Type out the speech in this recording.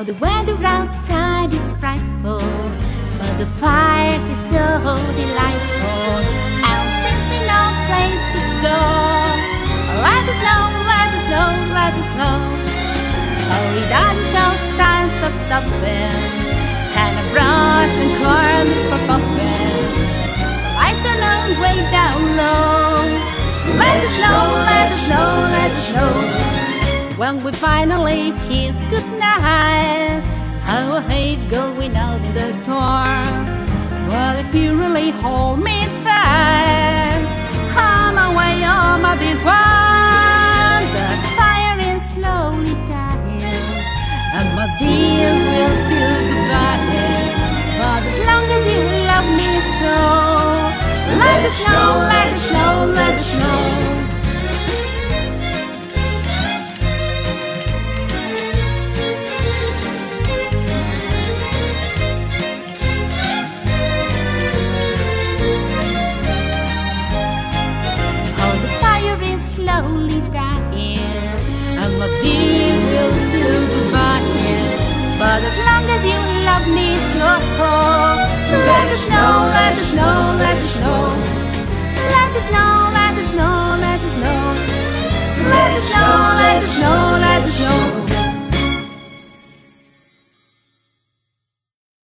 the weather outside is frightful, but the fire is so delightful. I'll simply no place to go. Let us know, let us know, let us know. Oh, it doesn't show signs of stopping, and the brought and corn for popping. Lights are low, way down low. Let us know, let us know, let us know. When we finally kiss goodnight, how I hate going out in the storm. Well, if you really hold me tight, on my way, on my big one, the fire is slowly dying, and my dear will still goodbye. But as long as you love me so, let us know, let us know, let us know. Slowly dying, and my dear will still be mine. But as long as you love me so, let us know, let us know.